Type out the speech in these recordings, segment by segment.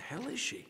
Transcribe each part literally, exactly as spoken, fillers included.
hell is she?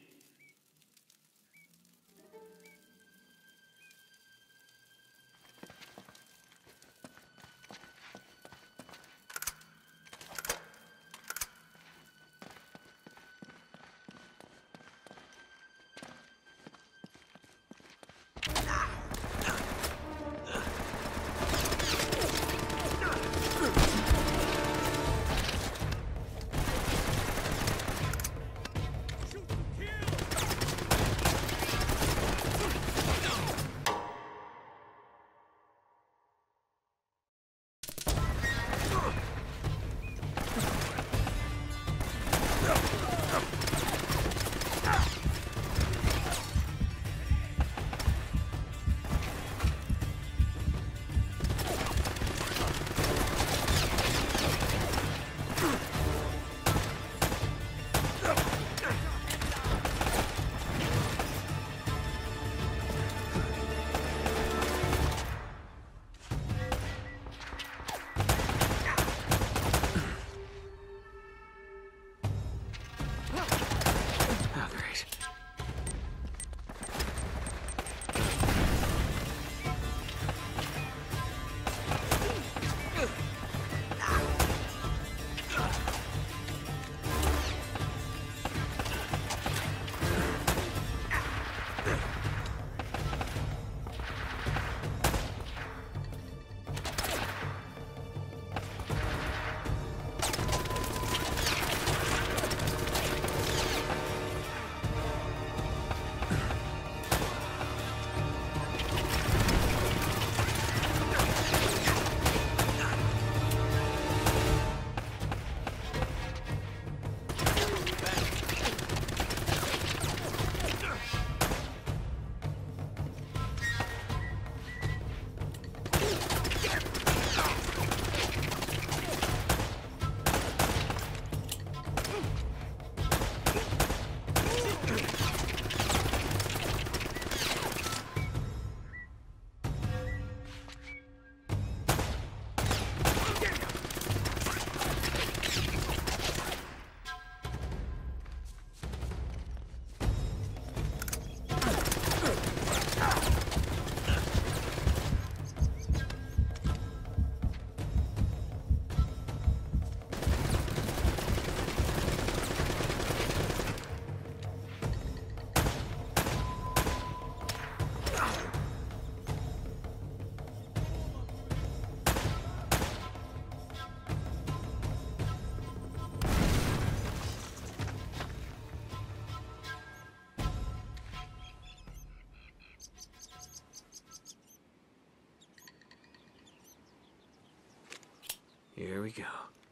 Here we go.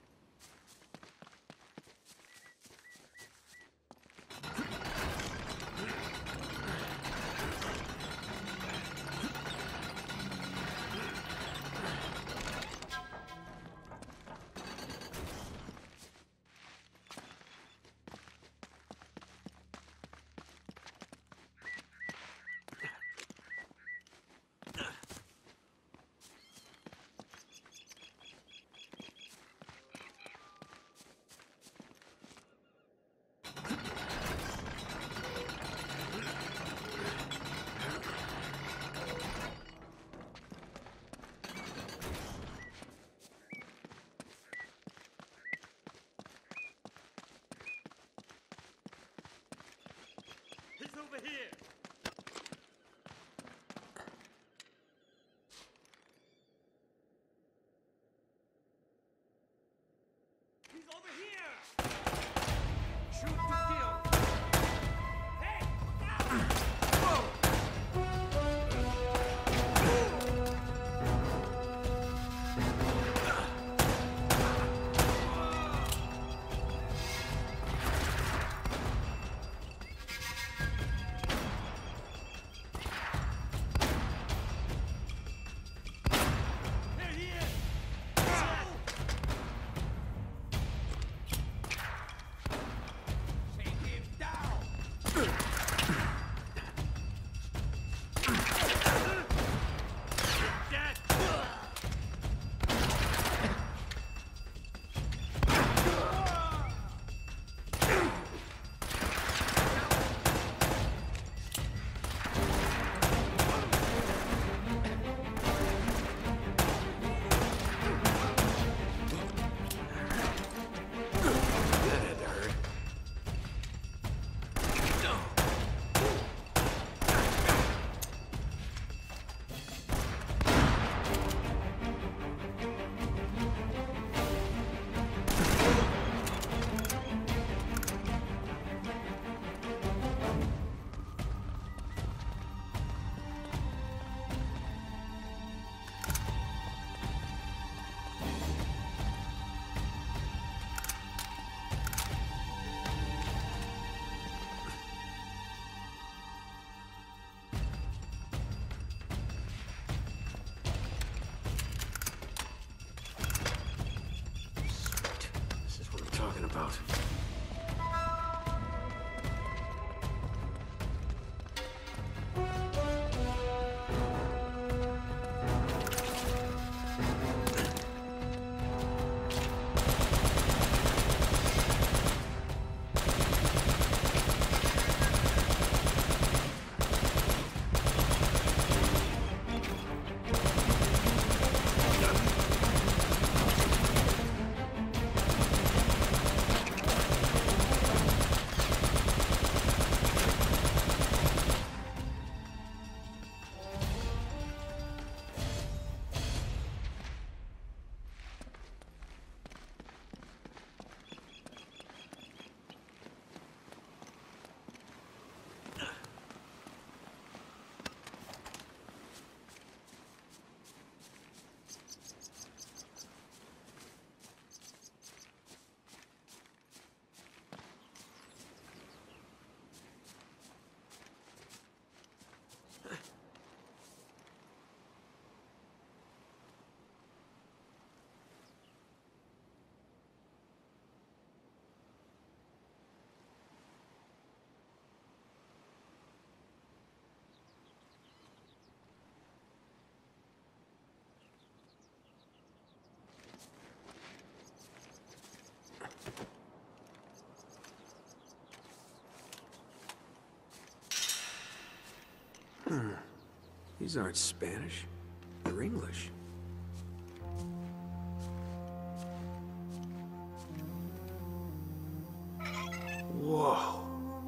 Over here! He's over here! Shoot to kill! Hey! Whoa! about. Hmm. These aren't Spanish. They're English. Whoa.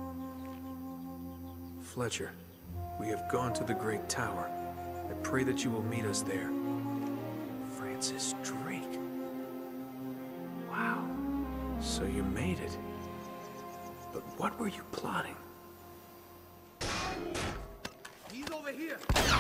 Fletcher, we have gone to the Great Tower. I pray that you will meet us there. Francis Drake. Wow. So you made it. But what were you plotting? He's over here!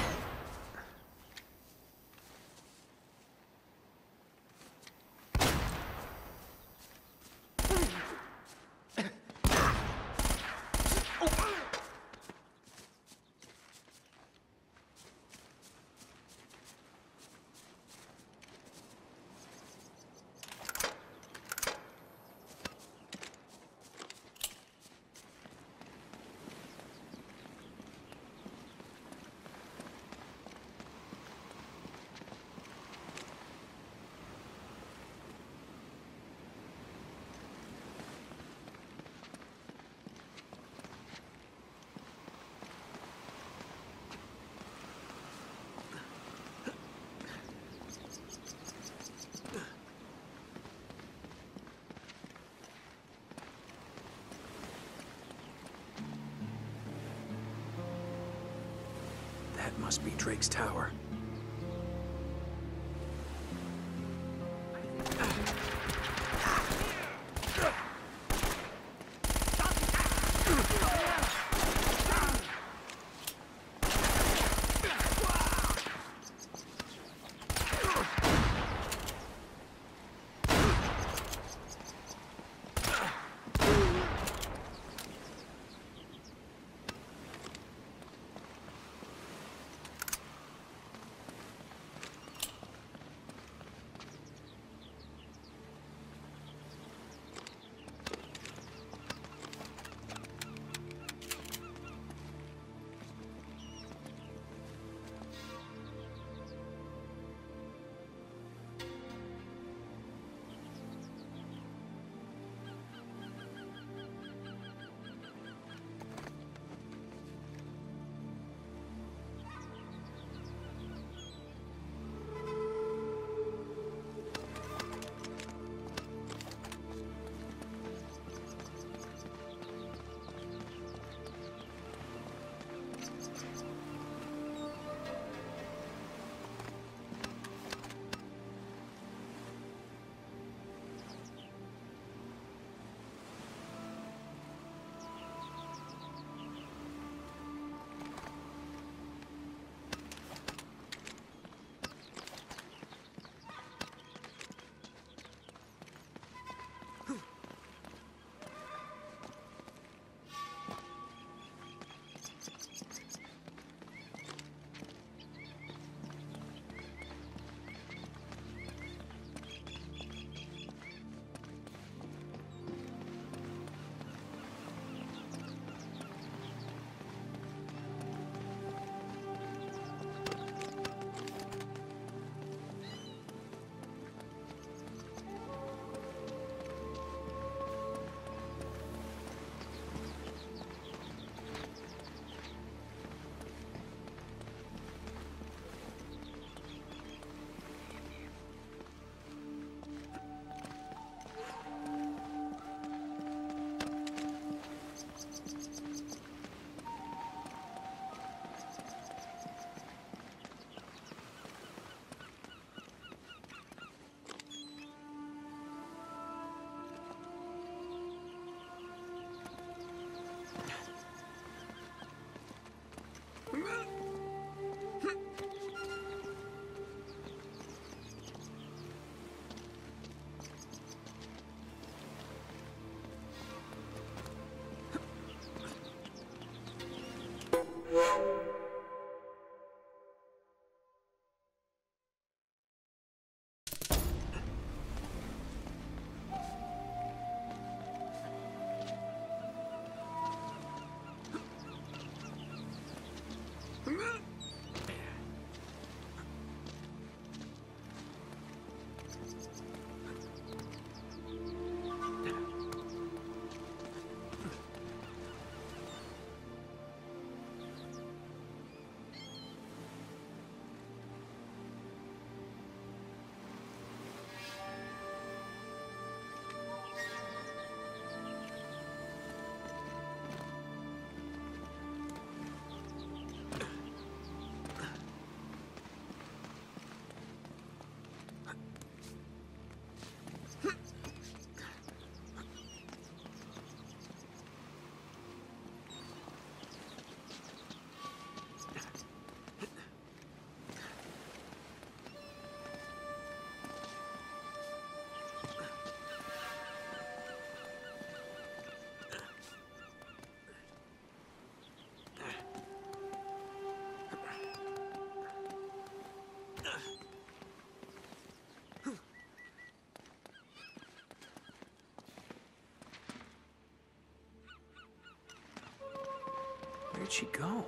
That must be Drake's tower. Where'd she go?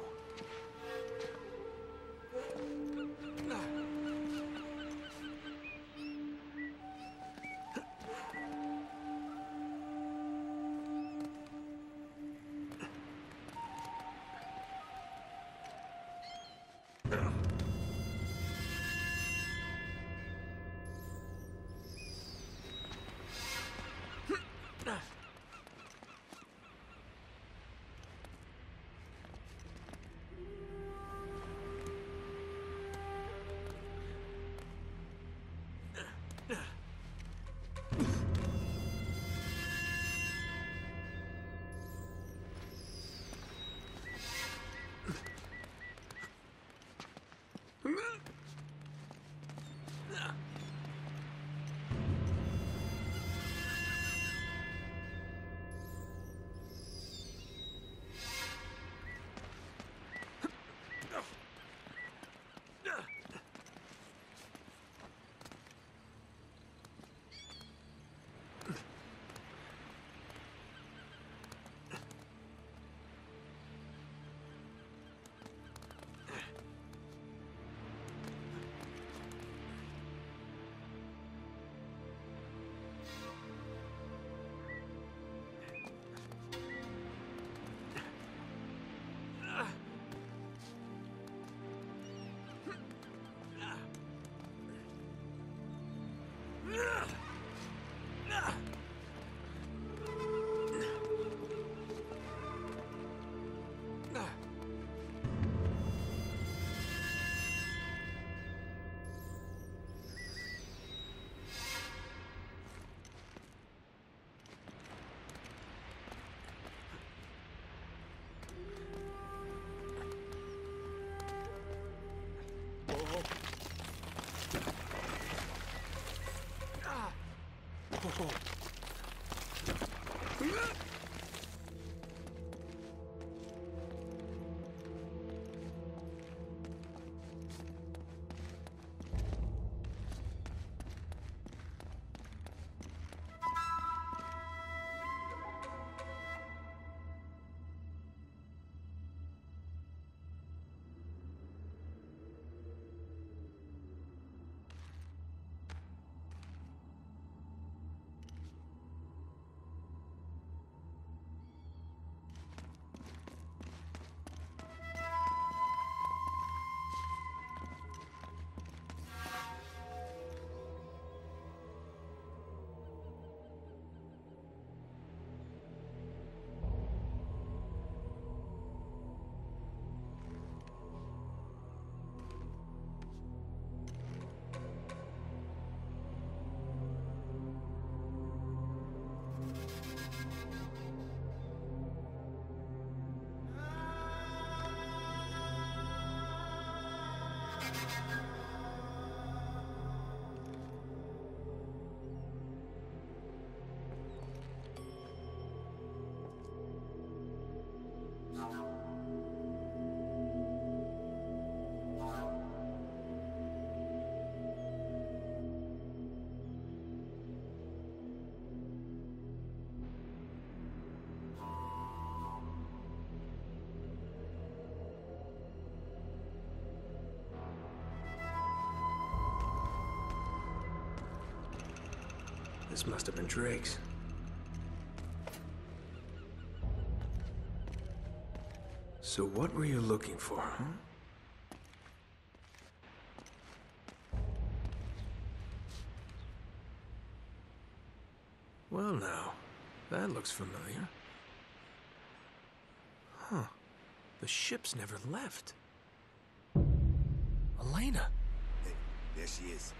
This must have been Drake's. So what were you looking for, huh? Well now, that looks familiar. Huh. The ship's never left. Elena! Hey, there she is.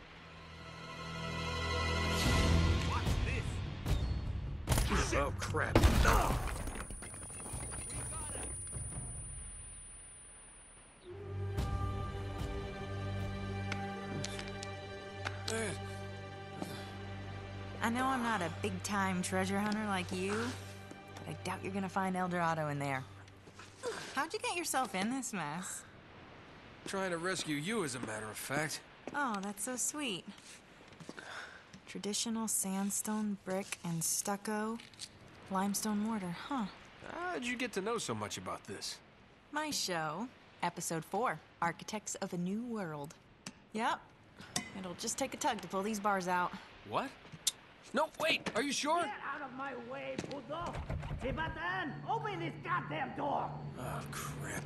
What's this? Oh, crap. No! I know I'm not a big-time treasure hunter like you, but I doubt you're gonna find El Dorado in there. How'd you get yourself in this mess? Trying to rescue you, as a matter of fact. Oh, that's so sweet. Traditional sandstone, brick, and stucco. Limestone mortar, huh? How'd you get to know so much about this? My show, episode four, Architects of a New World. Yep. It'll just take a tug to pull these bars out. What? No, wait, are you sure? Get out of my way, puto! Tibatan, open this goddamn door! Oh, crap.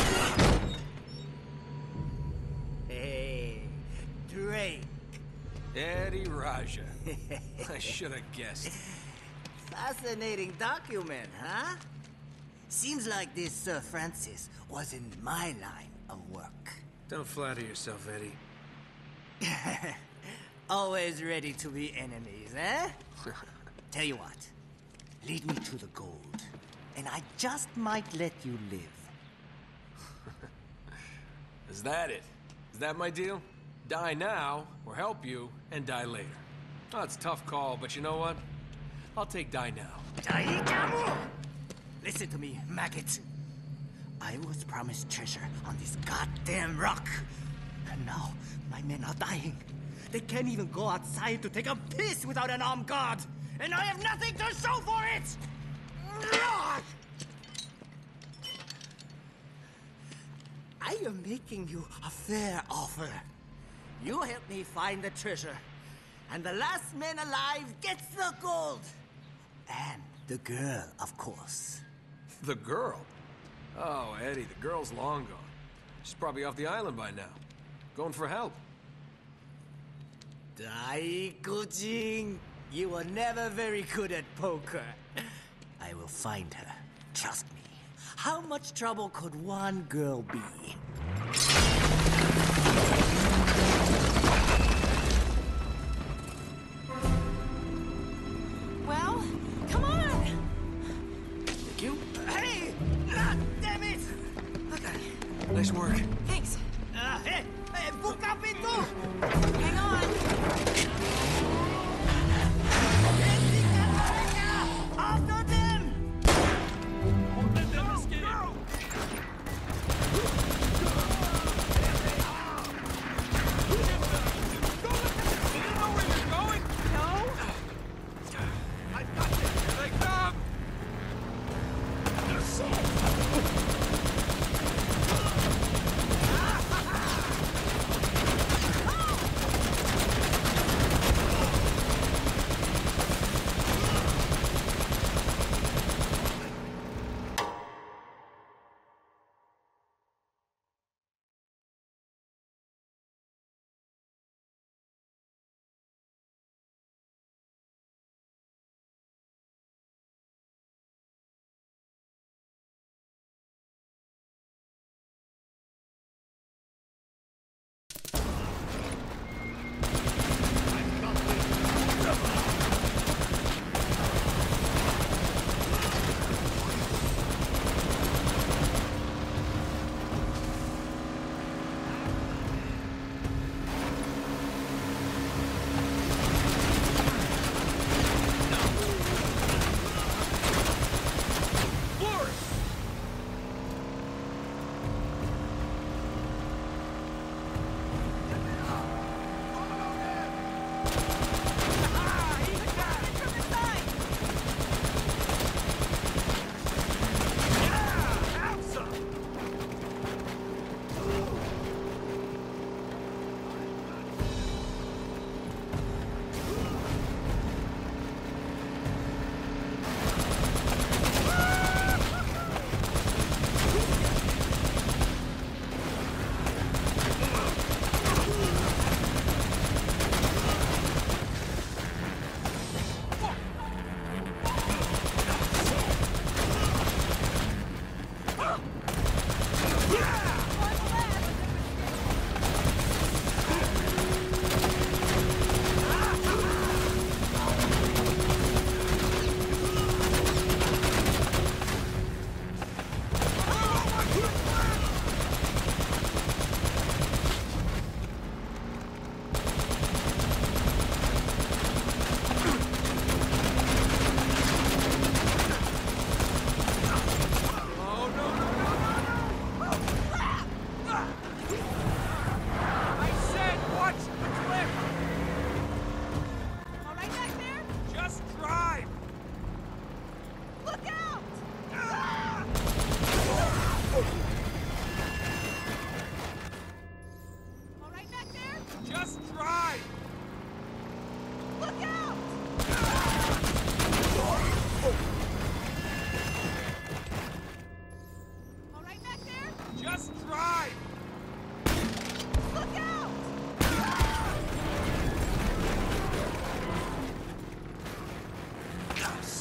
Hey, Drake. Eddie Raja. I should have guessed. Fascinating document, huh? Seems like this Sir Francis was in my line of work. Don't flatter yourself, Eddie. Always ready to be enemies, eh? Tell you what, lead me to the gold, and I just might let you live. Is that it? Is that my deal? Die now, or help you, and die later. Oh, it's a tough call, but you know what? I'll take die now. Daikamu! Listen to me, maggot. I was promised treasure on this goddamn rock. And now, my men are dying. They can't even go outside to take a piss without an armed guard. And I have nothing to show for it! I am making you a fair offer. You help me find the treasure, and the last man alive gets the gold. And the girl, of course. The girl? Oh, Eddie, the girl's long gone. She's probably off the island by now. Going for help. Daikujin, you were never very good at poker. I will find her. Trust me. How much trouble could one girl be? Well, come on! Thank you. Hey! Ah, damn it! Nice work. Thanks. Uh, hey! Hey, buka pintu! Hang on. After them! Let them escape! You know where you're going? No? I've got this! Here they come!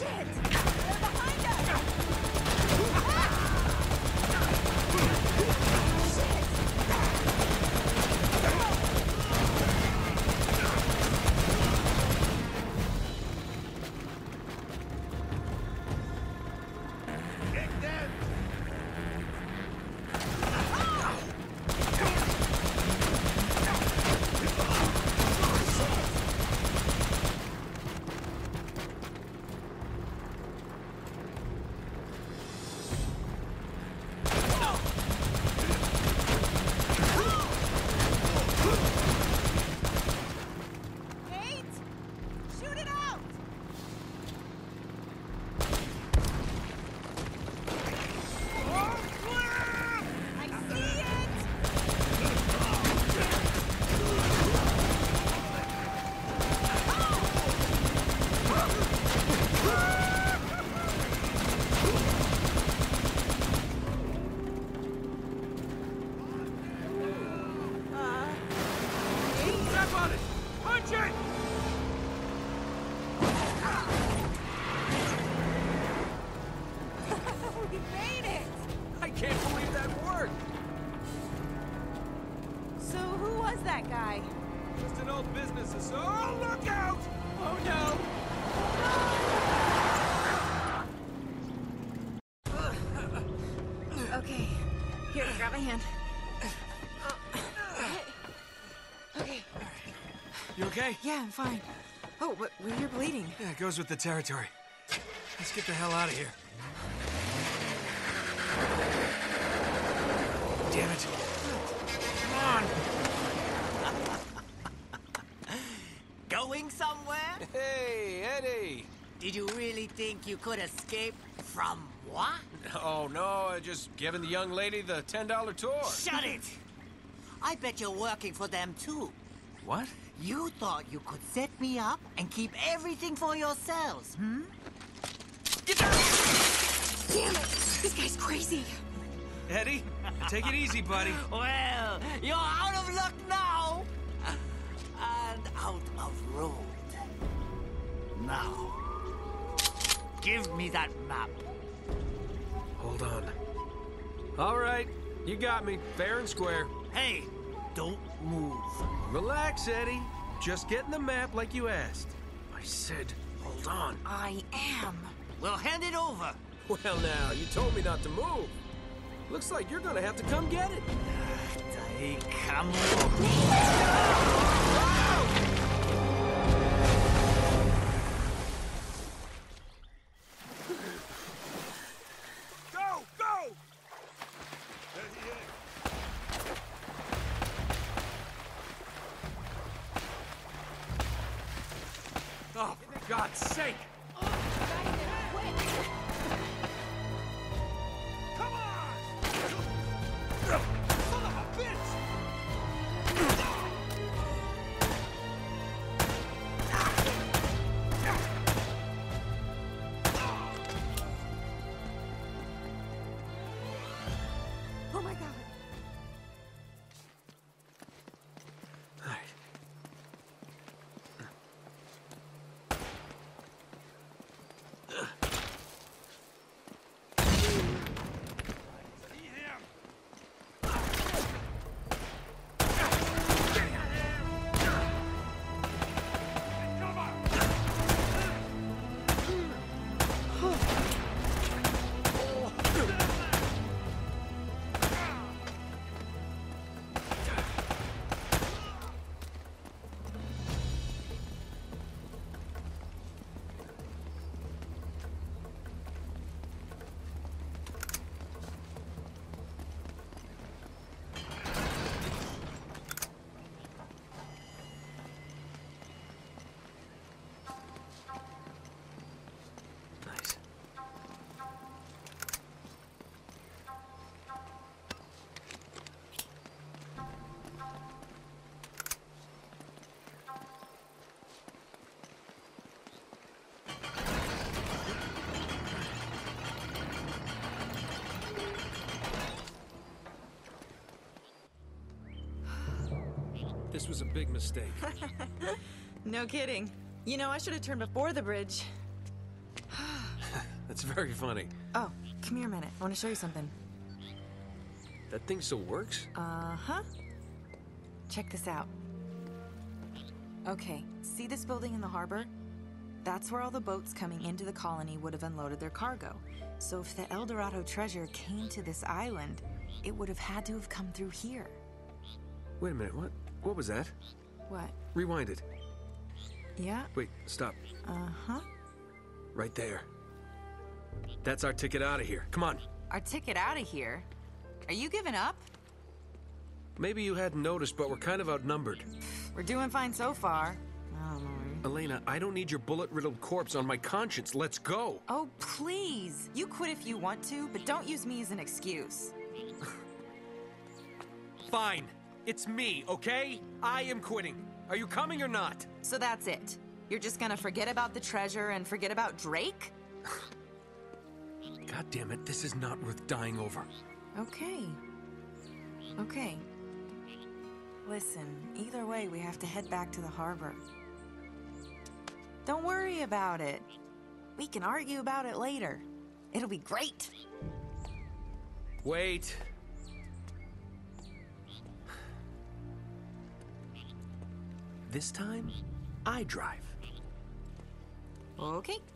Shit! They're behind us! Get them! Nate! Shoot it out! I see it! Step on it! Punch it! We made it! I can't believe that worked! So who was that guy? Just an old business associate. Oh, look out! Oh no! Okay, here, grab my hand. Okay, You okay? yeah, I'm fine. Oh, but you're bleeding. Yeah, it goes with the territory. Let's get the hell out of here. Damn it. Come on. Going somewhere? Hey, Eddie. Did you really think you could escape from what? Oh, no, I just giving the young lady the ten dollar tour. Shut it! I bet you're working for them too. What? You thought you could set me up and keep everything for yourselves, hmm? Damn it! This guy's crazy. Eddie, take it easy, buddy. Well, you're out of luck now! And out of road. Now, give me that map. Hold on. All right, you got me, fair and square. Hey, don't move. Relax, Eddie. Just getting the map like you asked. I said, hold on. I am. Well, hand it over. Well, now, you told me not to move. Looks like you're gonna have to come get it. Hey, come Go! Go! There he is. Oh, for God's sake! Come on! Son of a bitch! Oh my god. All right. See him! Come on! Nice. This was a big mistake. No kidding. You know, I should have turned before the bridge. That's very funny. Oh, come here a minute. I want to show you something. That thing still works? Uh-huh. Check this out. Okay, see this building in the harbor? That's where all the boats coming into the colony would have unloaded their cargo. So if the El Dorado treasure came to this island, it would have had to have come through here. Wait a minute, what? What was that? What? Rewind it. Yeah? Wait, stop. Uh-huh. Right there. That's our ticket out of here. Come on. Our ticket out of here? Are you giving up? Maybe you hadn't noticed, but we're kind of outnumbered. We're doing fine so far. Oh, Lord. Elena, I don't need your bullet-riddled corpse on my conscience. Let's go. Oh, please. You quit if you want to, but don't use me as an excuse. Fine. It's me, okay? I am quitting. Are you coming or not? So that's it. You're just gonna forget about the treasure and forget about Drake? God damn it, this is not worth dying over. Okay. Okay. Listen, either way, we have to head back to the harbor. Don't worry about it. We can argue about it later. It'll be great. Wait. This time, I drive. Okay.